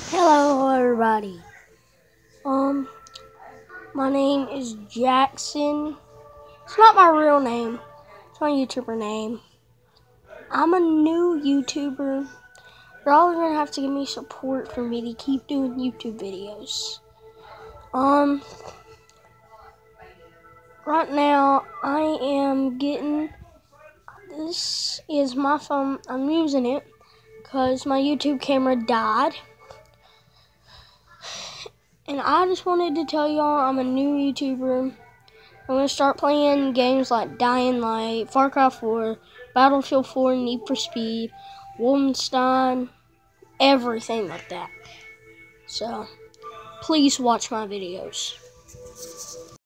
Hello everybody. My name is Jackson. It's not my real name. It's my YouTuber name. I'm a new YouTuber. You're all gonna have to give me support for me to keep doing YouTube videos. Right now I am getting, this is my phone. I'm using it because my YouTube camera died. And I just wanted to tell y'all I'm a new YouTuber. I'm going to start playing games like Dying Light, Far Cry 4, Battlefield 4, Need for Speed, Wolfenstein, everything like that. So, please watch my videos.